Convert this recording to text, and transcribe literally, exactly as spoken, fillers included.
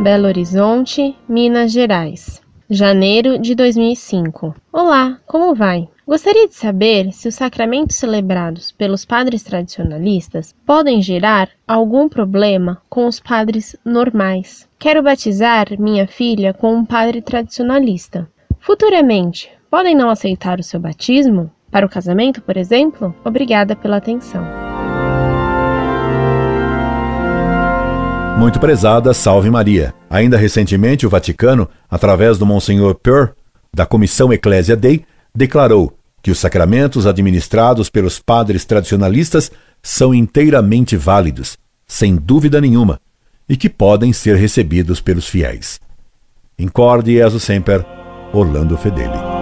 Belo Horizonte, Minas Gerais. Janeiro de dois mil e cinco. Olá, como vai? Gostaria de saber se os sacramentos celebrados pelos padres tradicionalistas podem gerar algum problema com os padres normais. Quero batizar minha filha com um padre tradicionalista. Futuramente, podem não aceitar o seu batismo? Para o casamento, por exemplo? Obrigada pela atenção. Muito prezada, salve Maria. Ainda recentemente, o Vaticano, através do Monsenhor Peur, da Comissão Ecclesia Dei, declarou que os sacramentos administrados pelos padres tradicionalistas são inteiramente válidos, sem dúvida nenhuma, e que podem ser recebidos pelos fiéis. Incorde Jesus Semper, Orlando Fedeli.